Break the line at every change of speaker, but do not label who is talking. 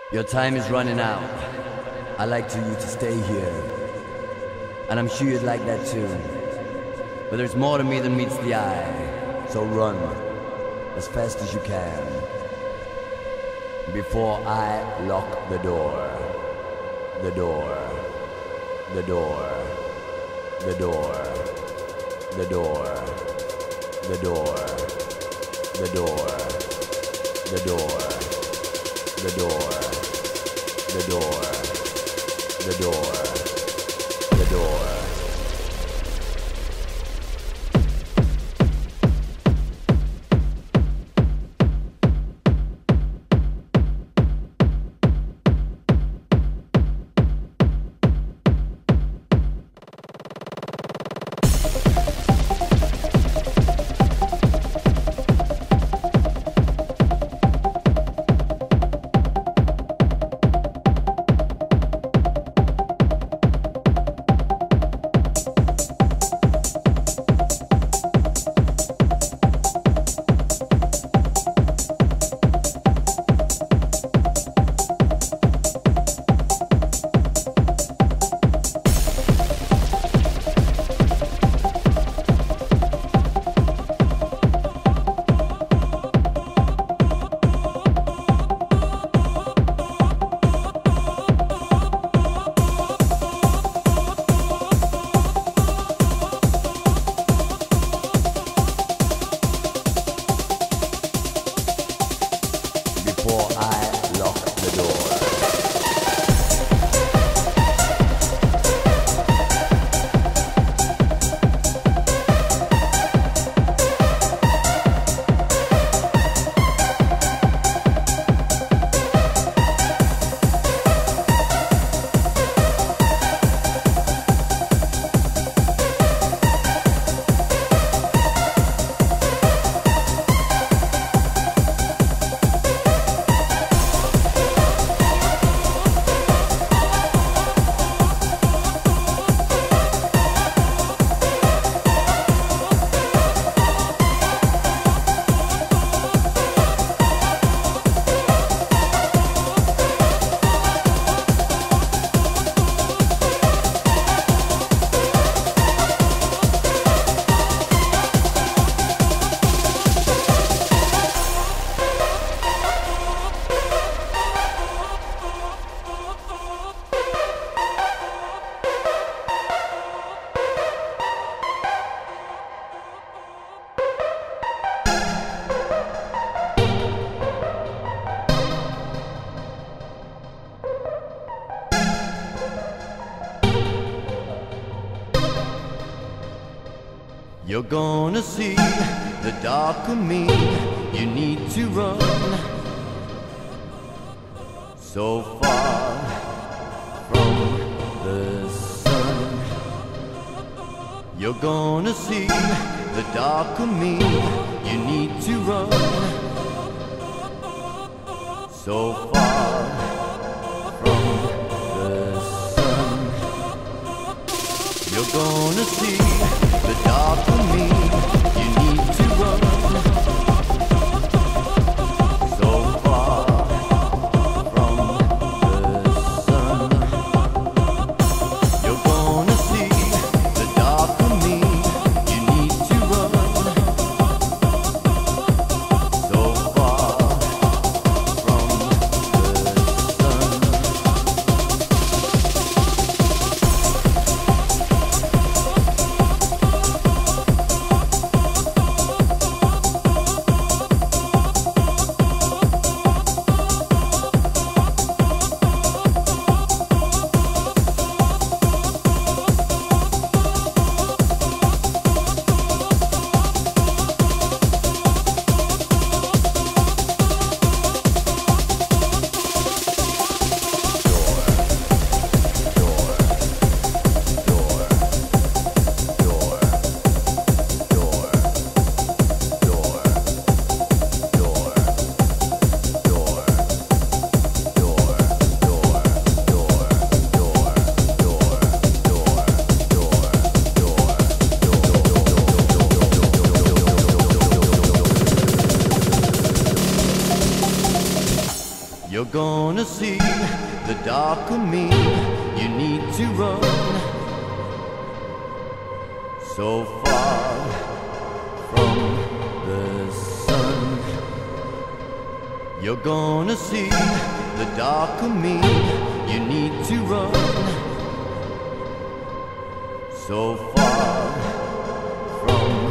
Your time is running out. I'd like you to stay here. And I'm sure you'd like that too. But there's more to me than meets the eye. So run as fast as you can before I lock the door. The door. The door. The door. The door. The door. The door. The door. The door. The door. The door. The door.
You're gonna see the dark of me. You need to run so far from the sun. You're gonna see the dark of me. You need to run so far from the sun. You're gonna see the dark of me. You need to run so far from the sun. You're gonna see the dark of me. You need to run so far from the sun. You're gonna see the dark of me. You need to run so far from the sun. You're gonna see the dark of me. You need to run so far from